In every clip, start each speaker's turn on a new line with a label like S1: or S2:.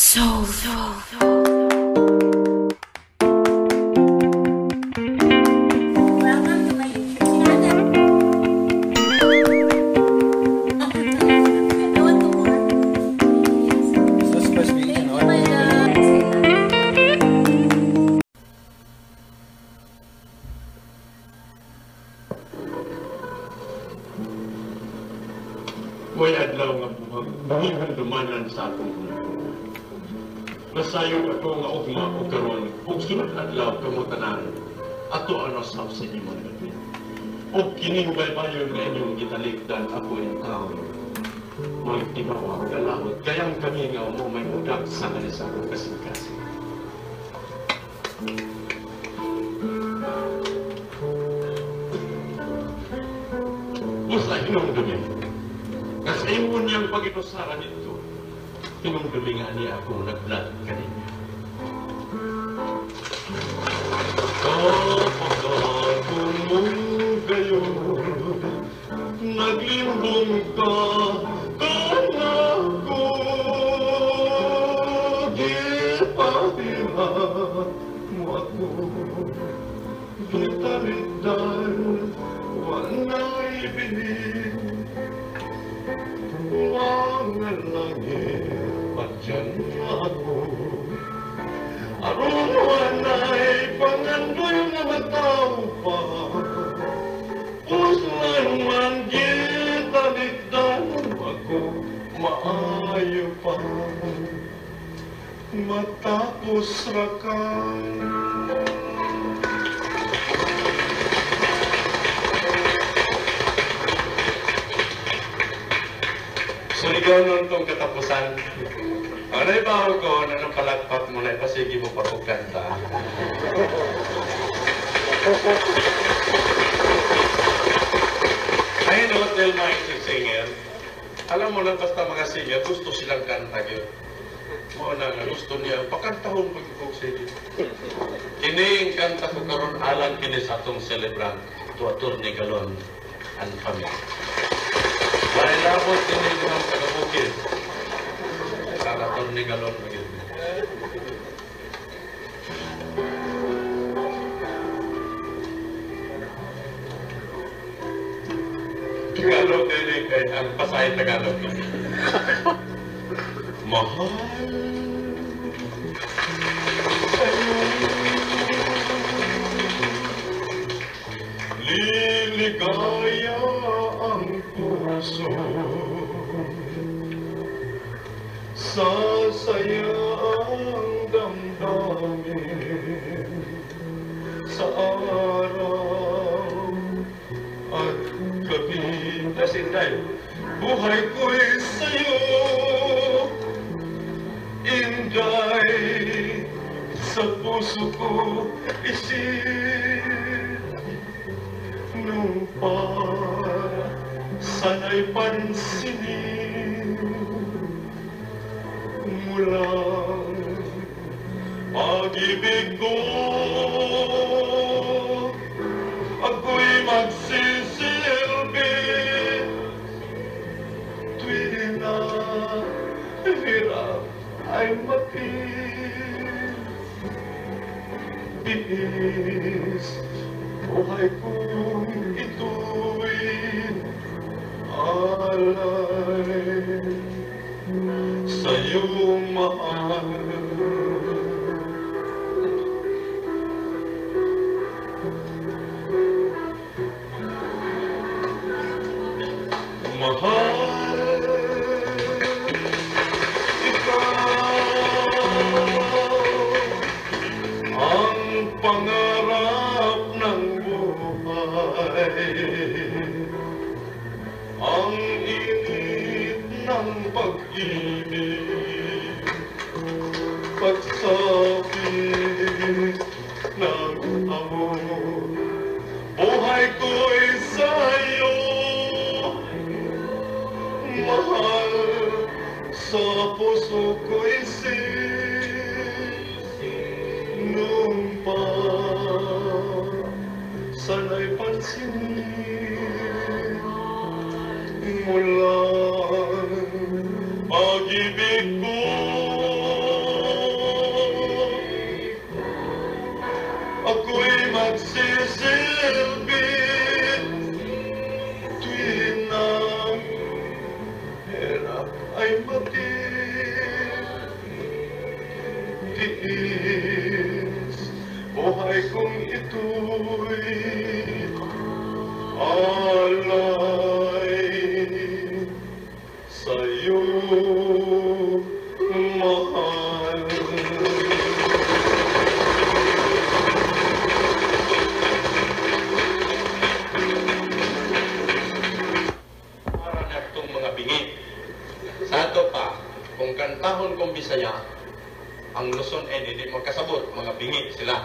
S1: May adlaw nga buhagan dumanan sa akong mundo. Nasayod ako nga ugma o karon ug sunod adlaw kamo tanan ato ano sa imong gabi. Og kining baybayon nga inyong gitalikdan ako ang tao. Mga tibawa galawot kayang kami nga mo may udak sa kanisa akong kasing-kasing. Usa inyong gabi. Kasi iyon niyang pag-inusaran ito, pinungdumi nga niya akong naglat kanina. Kapag mong kayo, naglimbong ka, kanako, gipahirat mo ako, kitalitan, wana'y binig. Mga langit at dyan ako aron wana'y pangandoy na mataw pa puslan man gitalikdan ako maayo pa matapos rakan. Suligaw itong katapusan. Ano ibaho ko na nang palagpat mo na ipasigi mo pa kong kanta. I know tell my singer. Alam mo lang basta mga singer, gusto silang kanta yun. Mo na nga gusto niya, pakantahon pag-ikog sige. Kini kanta ko karon alang kini sa atong celebrant, tuatur ni Galon and family. Mailabot din yung mga taga-bukid. Kakator ni Galon magiging. Tagalog din eh. Ang pasay Tagalog. Mahal liligaya ang puso, sasaya ang damdamin sa araw at gabi. Nasinday, buhay ko'y sa'yo, inday sa puso ko isip. Nung sana'y pansinin mulang pag-ibig ko, ako'y magsisilbi tuwing na hirap ay matiis. Buhay kong ito'y alay sa iyong mahal. Mahal, ikaw ang pangarap ng ang init ng pag-ibig, pagsapit ng amor. Buhay ko'y sa'yo, mahal, sa puso ko'y nung sana'y pansinin mulang pag-ibig ko. tiis, buhay kong ito'y alay sa'yo, mahal. Para na itong mga bingi. Sa ato pa, kung kantahon kong Bisaya, ang Luzon hindi magkasabot, mga bingi sila.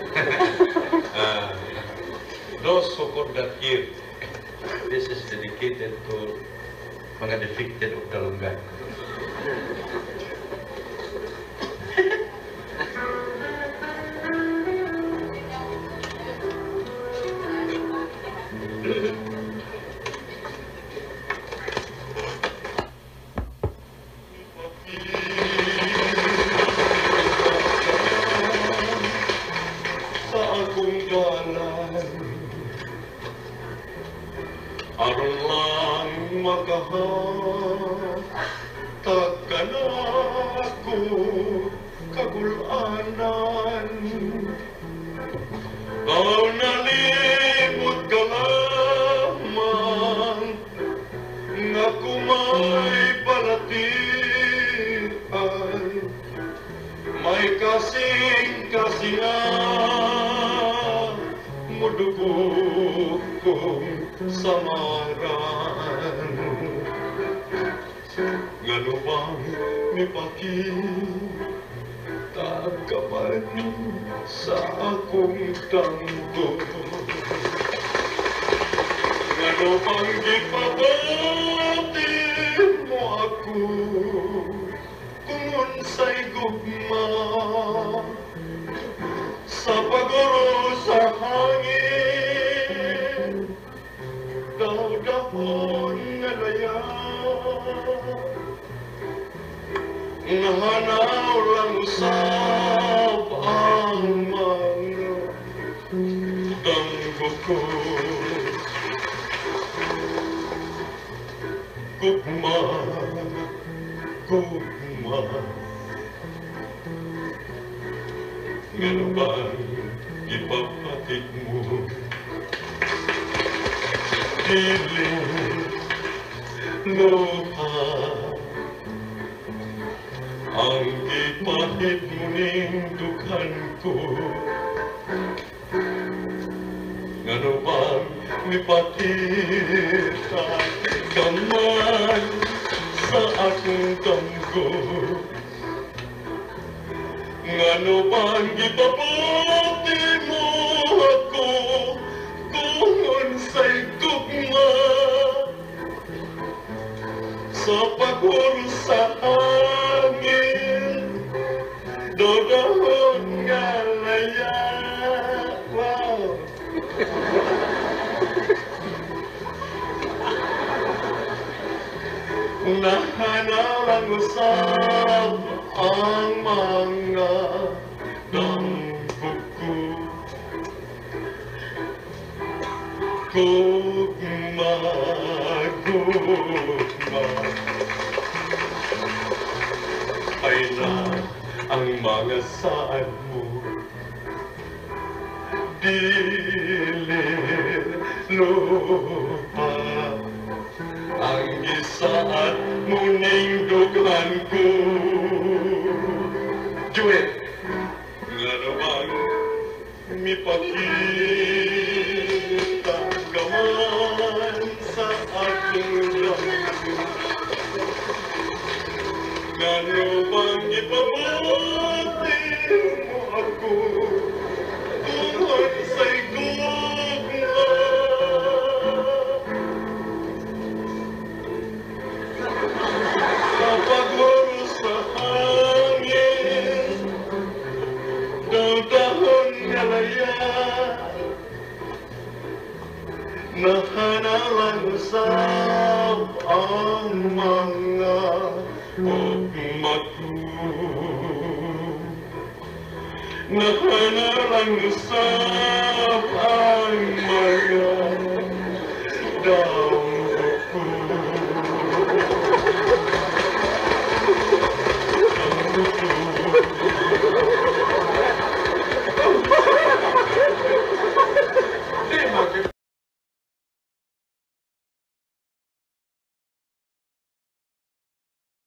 S1: Those who could not hear, this is dedicated to mga defected of Dalungan. Sa akong dalan, aron lang makahatag ka na ako kagulanan. Kau nalibot ka lamang, nga kumay palatian, may kasing-kasingan, mudugo kong samaran. Ngano bang mipakita ka man sa akong tanggo? Ngano bang gipabati mo ako kung unsay gugma sa paguro sa hangin, daw-dahon nga laya, nahanaw lang usab ang mga tanggo ko. Gugma, gugma, ngano bang ipapatik mo? Dili luha ang ipahit mo ning dukhan ko. Ngano bang ipakita ka man sa akong tanggo? Ngano bang ipabati mo ako kung unsay gugma sa paguro sa hangin, daw-dahon nga laya. Wow! Nahanaw lang usab ang mga danggo ko. Gugma, gugma, ay na ang mga saad mo. Dili lupa ang gisaad mo ning dughan ko. Juet, ngano bang mipakita ka man sa akong danggo? Ngano bang ipabati mo ako kung unsay gugma sa paguro sa hangin, daw-dahon nga laya, nahanalang usab ang mga ugma ko. Nahanalang usab ang